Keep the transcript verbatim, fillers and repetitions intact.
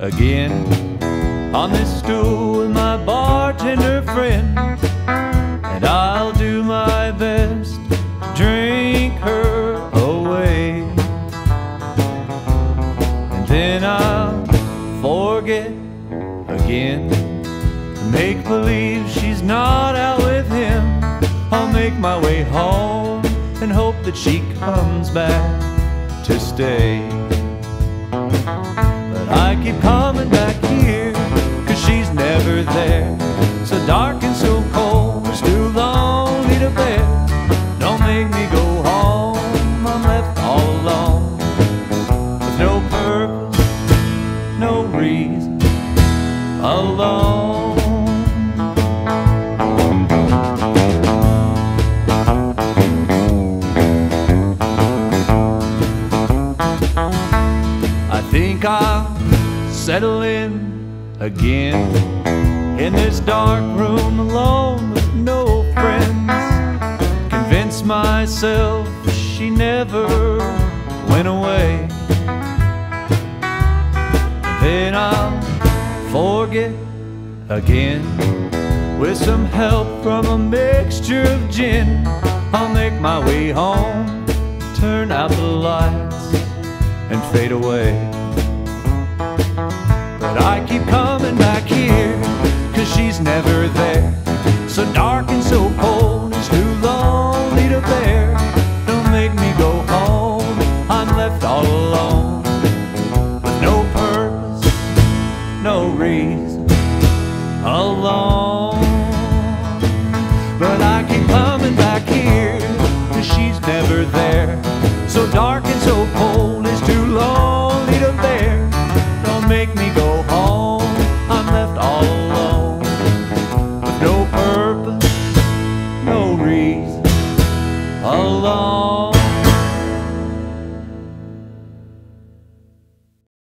again on this stool with my bartender friend, and I'll do my best to drink her away, and then I'll forget again, make believe she's not out with him. I'll make my way home and hope that she comes back to stay. But I keep coming back here, cause she's never there. So dark and so cold, it's too lonely to bear. Don't make me go home, I'm left all alone, with no purpose, no reason, alone. I think I'll settle in again in this dark room alone with no friends. Convince myself she never went away, then I'll forget again with some help from a mixture of gin. I'll make my way home, turn out the lights and fade away. But I keep coming back here, cause she's never there. So dark and so cold, it's too lonely to bear. Don't make me go home, I'm left all alone, with no purpose, no reason, alone. But I keep coming back here, cause she's never there. So dark and so cold, it's too lonely to bear. Don't make me go home, I'm left all alone, with no purpose, no reason, alone.